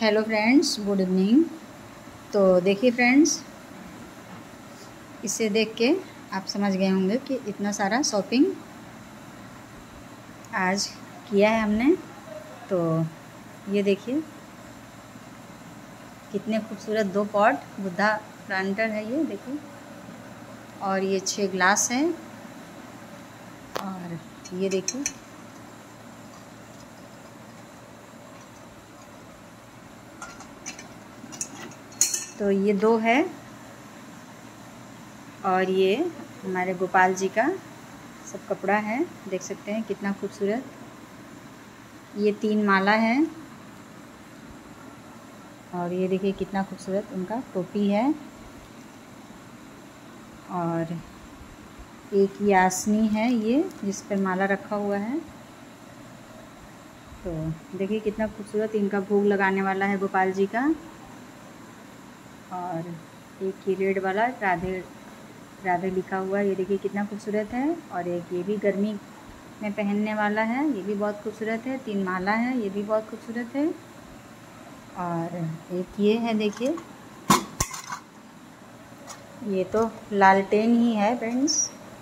Hello friends, good evening. तो देखिए friends, इसे देख के आप समझ गए होंगे कि इतना सारा शॉपिंग आज किया है हमने। तो ये देखिए कितने खूबसूरत दो पॉट बुद्धा प्लांटर है, ये देखिए। और ये 6 ग्लास है। और ये देखिए तो ये 2 है। और ये हमारे गोपाल जी का सब कपड़ा है, देख सकते हैं कितना खूबसूरत। ये 3 माला है। और ये देखिए कितना खूबसूरत उनका टोपी है। और एक यासनी है ये, जिस पर माला रखा हुआ है। तो देखिए कितना खूबसूरत इनका भोग लगाने वाला है गोपाल जी का। और एक ये रेड वाला राधे राधे लिखा हुआ है, ये देखिए कितना खूबसूरत है। और एक ये भी गर्मी में पहनने वाला है, ये भी बहुत खूबसूरत है। 3 माला है, ये भी बहुत खूबसूरत है। और एक ये है, देखिए ये तो लालटेन ही है फ्रेंड्स,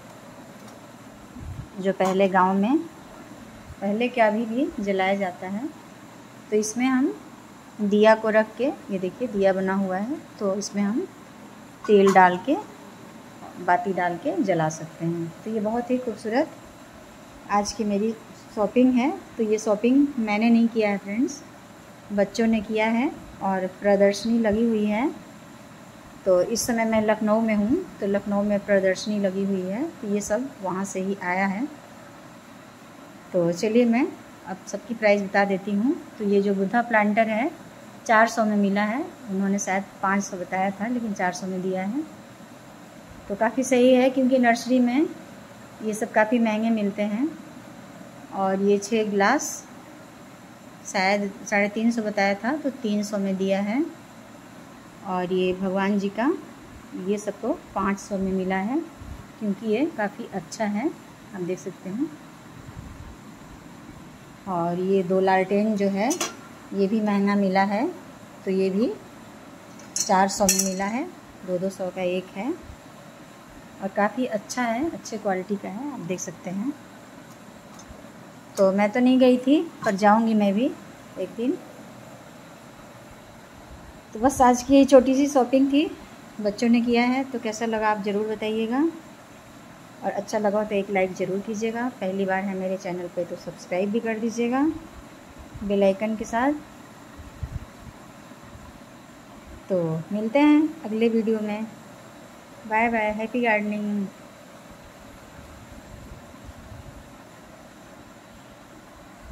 जो पहले गांव में पहले क्या अभी भी जलाया जाता है। तो इसमें हम दिया को रख के, ये देखिए दिया बना हुआ है, तो इसमें हम तेल डाल के बाती डाल के जला सकते हैं। तो ये बहुत ही खूबसूरत आज की मेरी शॉपिंग है। तो ये शॉपिंग मैंने नहीं किया है फ्रेंड्स, बच्चों ने किया है। और प्रदर्शनी लगी हुई है। तो इस समय मैं लखनऊ में हूँ, तो लखनऊ में प्रदर्शनी लगी हुई है, तो ये सब वहाँ से ही आया है। तो चलिए मैं अब सबकी प्राइस बता देती हूँ। तो ये जो बुद्धा प्लांटर है 400 में मिला है, उन्होंने शायद 500 बताया था, लेकिन 400 में दिया है। तो काफ़ी सही है, क्योंकि नर्सरी में ये सब काफ़ी महंगे मिलते हैं। और ये 6 ग्लास शायद 350 बताया था, तो 300 में दिया है। और ये भगवान जी का ये सबको 500 में मिला है, क्योंकि ये काफ़ी अच्छा है, आप देख सकते हैं। और ये 2 लालटेन जो है ये भी महंगा मिला है, तो ये भी 400 में मिला है, 200 का एक है। और काफ़ी अच्छा है, अच्छे क्वालिटी का है, आप देख सकते हैं। तो मैं तो नहीं गई थी, पर जाऊंगी मैं भी एक दिन। तो बस आज की छोटी सी शॉपिंग थी, बच्चों ने किया है। तो कैसा लगा आप ज़रूर बताइएगा, और अच्छा लगा तो एक लाइक ज़रूर कीजिएगा। पहली बार है मेरे चैनल पे तो सब्सक्राइब भी कर दीजिएगा बेल आइकन के साथ। तो मिलते हैं अगले वीडियो में। Bye bye, happy gardening.